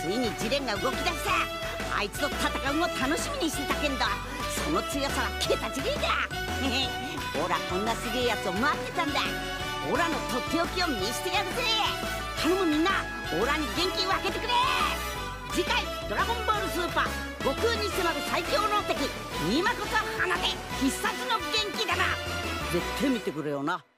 ついにジレンが動き出した。あいつと戦うの楽しみにしてたけんど、その強さは桁違いだ。オラこんなすげえやつを待ってたんだ。オラのとっておきを見せてやるぜ。頼むみんな、オラに元気分けてくれ。次回「ドラゴンボールスーパー悟空に迫る最強の敵ミマコと花で必殺の元気だな」絶対見てくれよな。